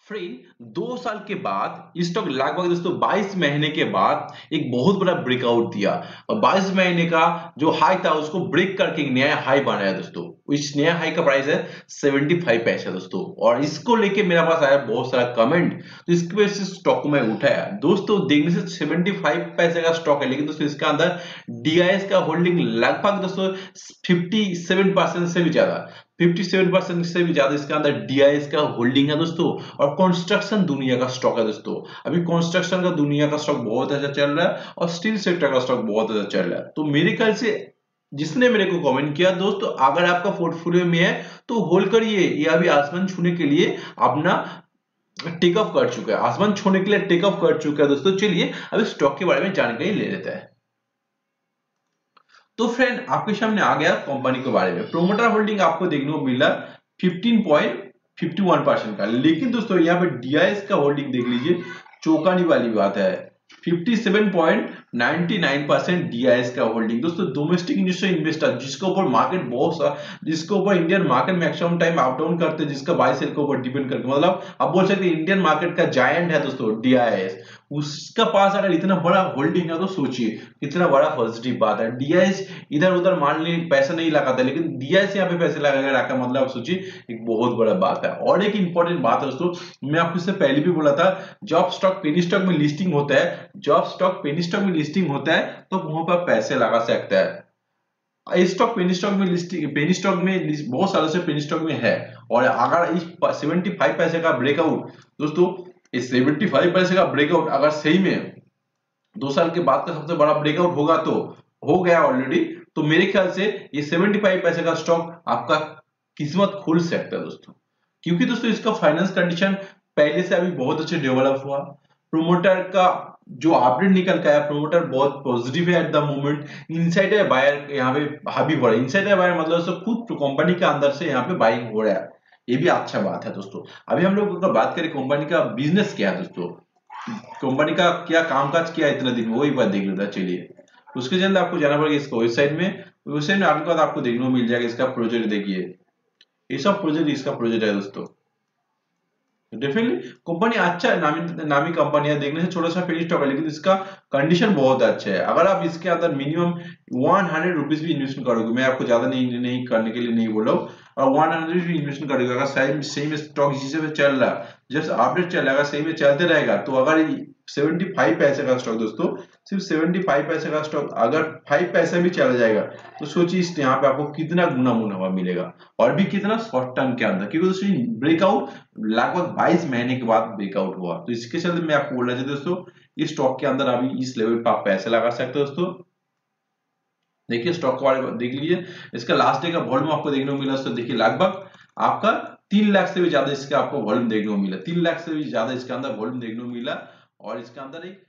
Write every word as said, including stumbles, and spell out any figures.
Friend दो साल के बाद स्टॉक लगभग दोस्तों बाईस महीने के बाद एक बहुत बड़ा ब्रेकआउट दिया और बाईस महीने का जो हाई था उसको ब्रेक करके एक नया हाई बनाया दोस्तों। इस नया हाई का प्राइस है पचहत्तर पैसा दोस्तों और इसको लेके मेरे पास आया बहुत सारा कमेंट, तो इसकी वजह से स्टॉक को मैं उठाया दोस्तों। देखने से पचहत्तर पैसे का स्टॉक है, लेकिन दोस्तों इसका अंदर डीआईएस का होल्डिंग लगभग दोस्तों सत्तावन परसेंट से भी ज्यादा सत्तावन परसेंट से भी ज्यादा इसके अंदर डीआईएस का होल्डिंग है दोस्तों। और कंस्ट्रक्शन दुनिया का स्टॉक है दोस्तों। अभी कंस्ट्रक्शन का दुनिया का स्टॉक बहुत अच्छा चल रहा है और स्टील सेक्टर का स्टॉक बहुत अच्छा चल रहा है। तो मेरे ख्याल से जिसने मेरे को कमेंट किया दोस्तों, अगर आपका पोर्टफोलियो में है तो होल्ड करिए, ये अभी आसमान छूने के लिए अपना टेक ऑफ कर चुका है, आसमान छूने के लिए टेक ऑफ कर चुका है दोस्तों। चलिए अभी स्टॉक के बारे में जानकारी ले लेते हैं। तो फ्रेंड आपके सामने आ गया कंपनी के बारे में। प्रोमोटर होल्डिंग आपको देखने को मिला पंद्रह पॉइंट इक्यावन परसेंट का, लेकिन दोस्तों यहाँ पे डीआईएस का होल्डिंग देख लीजिए, चौंकाने वाली बात है सत्तावन पॉइंट नौ नौ परसेंट डीआईएस का होल्डिंग दोस्तों। डोमेस्टिक इंडस्ट्रियल इन्वेस्टर जिसके ऊपर मार्केट बहुत सा, जिसके ऊपर Indian market maximum time up down करते हैं, जिसका बाय सेल के ऊपर डिपेंड करके, मतलब आप बोल सकते हैं इंडियन मार्केट का जायंट है दोस्तों डीआईएस। उसका पास अगर इतना बड़ा होल्डिंग है तो सोचिए कितना बड़ा पॉजिटिव बात है। डीआईएस इधर उधर मान ली पैसा नहीं लगाता, लेकिन डीआईएस यहाँ पे पैसे लगा रखा, मतलब आप सोचिए एक बहुत बड़ा बात है। और एक इंपॉर्टेंट बात है दोस्तों, मैं आपको इससे पहले भी बोला था, जब स्टॉक पेनी स्टॉक में लिस्टिंग होता है, जब स्टॉक पेनी स्टॉक में लिस्टिंग होता है तो वहां पर पैसे लगा सकता है। स्टॉक पेनी स्टॉक में लिस्टिंग, पेनी स्टॉक में बहुत सालों से पेनी स्टॉक में है। और अगर इस पचहत्तर पैसे का ब्रेकआउट दोस्तों, इस पचहत्तर पैसे का ब्रेकआउट अगर सही में दो साल के बाद का सबसे बड़ा ब्रेकआउट होगा, तो हो गया ऑलरेडी, तो मेरे ख्याल से ये पचहत्तर पैसे का स्टॉक आपका किस्मत खुल सकता है दोस्तों। क्योंकि दोस्तों इसका फाइनेंस कंडीशन पहले से अभी बहुत अच्छे डेवलप हुआ। प्रोमोटर का जो अपडेट निकल के आया, प्रोमोटर बहुत पॉजिटिव है at the moment. Insider buyer यहाँ पे हावी हो रहा है, इनसाइडर बायर मतलब तो खुद कंपनी के अंदर से यहाँ पे बाइंग हो रहा है, ये भी अच्छा बात है दोस्तों। अभी हम लोग अगर बात करें कंपनी का बिजनेस क्या है दोस्तों, कंपनी का क्या कामकाज किया इतना दिन, वही बात देख लेता। चलिए उसके जल्द आपको जाना पड़ेगा इसको वेबसाइट में, वेबसाइट में आने के बाद आपको देखने को मिल जाएगा इसका प्रोजेक्ट। देखिए ये सब प्रोजेक्ट इसका प्रोजेक्ट है दोस्तों। डेफिनेटली कंपनी अच्छा है, नामी नामी कंपनी है, देखने से छोटा सा पेनी स्टॉक है, लेकिन इसका कंडीशन बहुत अच्छा है। अगर आप इसके अंदर मिनिमम वन हंड्रेड रुपीज भी इन्वेस्टमेंट करोगे, मैं आपको ज्यादा नहीं नहीं करने के लिए नहीं बोल रहा हूँ, और वन हंड्रेड भी इन्वेस्टमेंट करोगे, अगर सही सही में स्टॉक जिस से चल रहा है, जब अपडेट चल रहा है, सही में चलते रहेगा, तो अगर पचहत्तर पैसे का स्टॉक दोस्तों, सिर्फ पचहत्तर पैसे का स्टॉक अगर पाँच पैसे भी चला जाएगा, तो सोचिए इस यहाँ पे आपको कितना गुना मुनाफा मिलेगा, और भी कितना शॉर्ट टर्म के अंदर। क्योंकि दोस्तों ब्रेकआउट लगभग बाईस महीने के बाद ब्रेकआउट हुआ, तो इसके चलते मैं आपको बोल रहा था दोस्तों, इस स्टॉक के अंदर अभी इस लेवल पर आप पैसे लगा सकते हो दोस्तों। देखिए स्टॉक के बारे में देख लीजिए, इसका लास्ट डे का वॉल्यूम आपको देखने को मिला दोस्तों। देखिए लगभग आपका तीन लाख से भी ज्यादा इसका आपको वॉल्यूम देखने को मिला, तीन लाख से भी ज्यादा इसके अंदर वॉल्यूम देखने को मिला, और इसके अंदर एक